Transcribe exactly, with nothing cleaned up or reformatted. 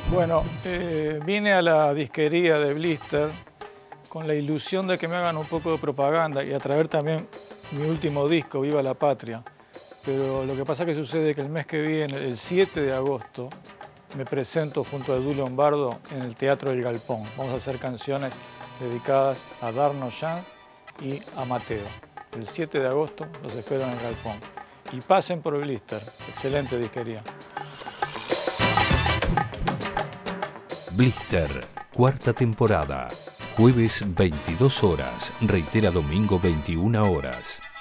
Bueno, eh, vine a la disquería de Blister con la ilusión de que me hagan un poco de propaganda y a traer también mi último disco, Viva la Patria. Pero lo que pasa es que sucede que el mes que viene, el siete de agosto, me presento junto a Edu Lombardo en el Teatro del Galpón. Vamos a hacer canciones dedicadas a Darno Jan y a Mateo. El siete de agosto los espero en el Galpón. Y pasen por Blister, excelente disquería. Blister, cuarta temporada. Jueves veintidós horas, reitera domingo veintiuna horas.